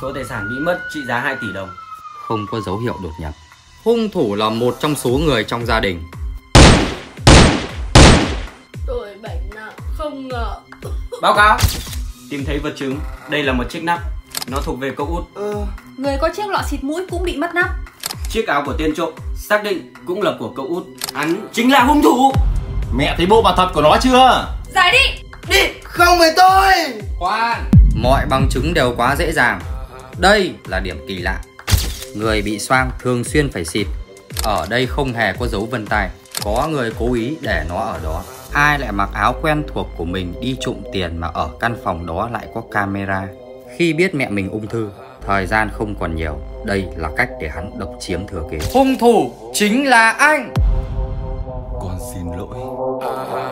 Số tài sản bị mất trị giá 2 tỷ đồng. Không có dấu hiệu đột nhập. Hung thủ là một trong số người trong gia đình. Tôi bệnh nặng không ngờ. Báo cáo. Tìm thấy vật chứng. Đây là một chiếc nắp. Nó thuộc về cậu út. Người có chiếc lọ xịt mũi cũng bị mất nắp. Chiếc áo của tên trộm xác định cũng là của cậu út. Hắn chính là hung thủ. Mẹ thấy bộ mặt thật của nó chưa? Giải đi. Đi. Không phải tôi. Khoan. Mọi bằng chứng đều quá dễ dàng. Đây là điểm kỳ lạ. Người bị xoang thường xuyên phải xịt. Ở đây không hề có dấu vân tay. Có người cố ý để nó ở đó. Ai lại mặc áo quen thuộc của mình đi trộm tiền mà ở căn phòng đó lại có camera? Khi biết mẹ mình ung thư, thời gian không còn nhiều. Đây là cách để hắn độc chiếm thừa kế. Hung thủ chính là anh. Con xin lỗi.